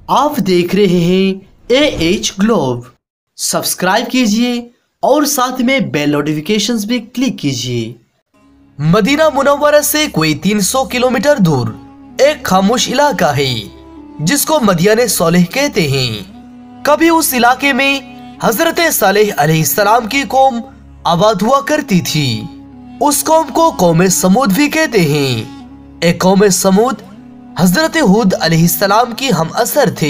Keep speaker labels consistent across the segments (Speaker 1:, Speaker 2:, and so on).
Speaker 1: आप देख रहे हैं AH ग्लोब। सब्सक्राइब कीजिए और साथ में बेल नोटिफिकेशंस भी क्लिक कीजिए। मदीना मुनव्वरा से कोई 300 किलोमीटर दूर एक खामोश इलाका है जिसको मदियाने सोलेह कहते हैं। कभी उस इलाके में हजरत सालेह अलैहिस्सलाम की कौम आबाद हुआ करती थी। उस कौम को कौम समूद भी कहते हैं। एक कौम समूद हजरत हुद अलैहिस्सलाम की हम असर थे,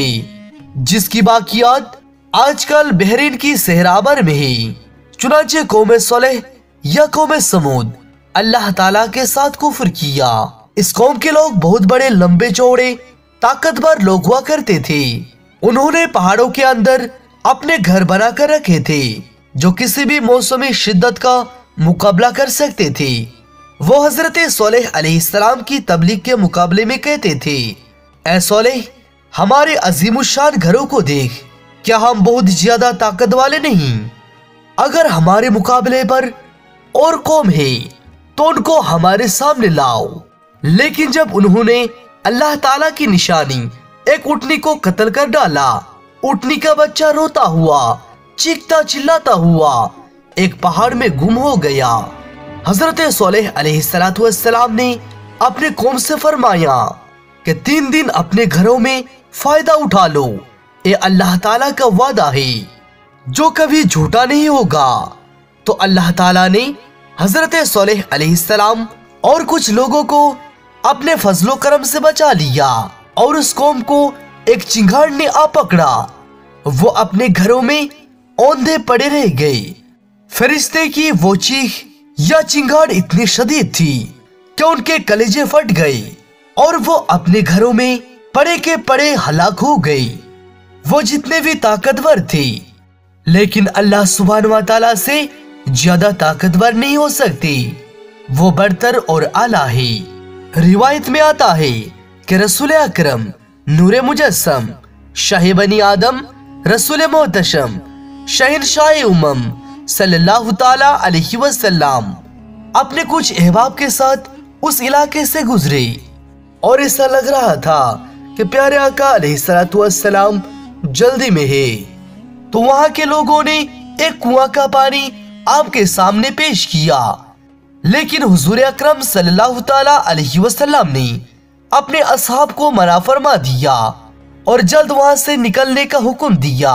Speaker 1: जिसकी बाकियात आजकल बहरीन की सहराबर में है। चुनांचे कौम सोलेह या कौम समूद अल्लाह ताला के साथ कुफ्र किया। इस कौम के लोग बहुत बड़े, लंबे चौड़े, ताकतवर लोग हुआ करते थे। उन्होंने पहाड़ों के अंदर अपने घर बनाकर रखे थे जो किसी भी मौसमी शिद्दत का मुकाबला कर सकते थे। वो हजरत सोलेह अलैहिस्सलाम की तबलीग के मुकाबले में कहते थे, ऐ सोलेह, हमारे अजीमुशान घरों को देख, क्या हम बहुत ज्यादा ताकत वाले नहीं? अगर हमारे मुकाबले पर और कौम है तो उनको हमारे सामने लाओ। लेकिन जब उन्होंने अल्लाह ताला की निशानी एक ऊँटनी को कत्ल कर डाला, ऊँटनी का बच्चा रोता हुआ, चीखता चिल्लाता हुआ एक पहाड़ में गुम हो गया। हजरत सोलेह अलैहिस्सलाम ने अपने कौम से फरमाया कि 3 दिन अपने घरों में फायदा उठा लो, ये अल्लाह ताला का वादा है जो कभी झूठा नहीं होगा। तो अल्लाह ताला ने हजरत सोलेह अलैहिस्सलाम और कुछ लोगों को अपने फजलो करम से बचा लिया और उस कौम को एक चिंगार ने आ पकड़ा। वो अपने घरों में औंधे पड़े रह गए। फरिश्ते की वो चीख या चिंगार इतनी शदीद थी कि उनके कलेजे फट गए और वो अपने घरों में पड़े के पड़े हलाक हो गए। वो जितने भी ताकतवर थे, लेकिन अल्लाह सुब्हानहू व तआला से ज्यादा ताकतवर नहीं हो सकते। वो बरतर और आला है। रिवायत में आता है कि रसूल अकरम नूरे मुजस्सम शाह बनी आदम रसूल मोहतशम शहनशाह उमम सल्लल्लाहु ताला अलैहि वसल्लम अपने कुछ अहबाब के साथ उस इलाके से गुजरे और ऐसा लग रहा था कि प्यारे आका अलैहिस्सलातु वस्सलाम जल्दी में है। तो वहां के लोगों ने एक कुआं का पानी आपके सामने पेश किया, लेकिन हुजूर अकरम सल्लल्लाहु ताला अलैहि वसल्लम ने अपने असहाब को मना फरमा दिया और जल्द वहां से निकलने का हुक्म दिया।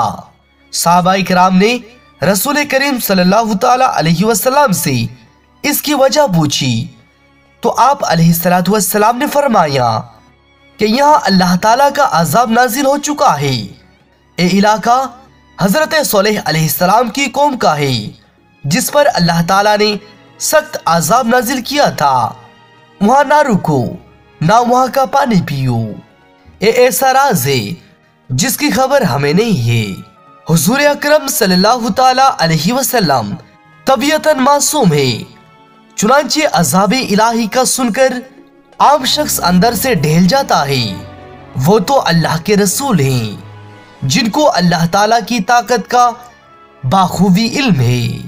Speaker 1: सहाबाए किराम ने रसूल करीम सल्लल्लाहु ताला अलैहि वसल्लम से इसकी वजह पूछी तो आप अलैहिस्सलातु वस्सलाम ने फरमाया कि यहाँ अल्लाह ताला का अजाब नाजिल हो चुका है। ये इलाका हजरत सोलेह अलैहिस्सलाम की कौम का है जिस पर अल्लाह ताला ने सख्त अजाब नाजिल किया था। वहां ना रुको, ना वहां का पानी पियो। ये ऐसा राज है जिसकी खबर हमें नहीं है। हुजूर अकरम सल्लल्लाहु ताला अलैहि वसल्लम तबीयतन मासूम है, चुनांचे अज़ाब इलाही का सुनकर आम शख्स अंदर से ढेल जाता है। वो तो अल्लाह के रसूल हैं जिनको अल्लाह ताला की ताकत का बाखूबी इल्म है।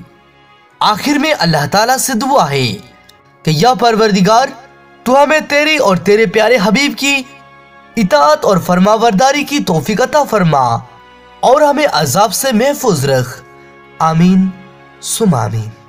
Speaker 1: आखिर में अल्लाह ताला से दुआ है कि या परवरदिगार, तू हमें तेरी और तेरे प्यारे हबीब की इताअत और फरमाबरदारी की तौफीक अता फरमा और हमें अजाब से महफूज रख। आमीन सुम आमीन।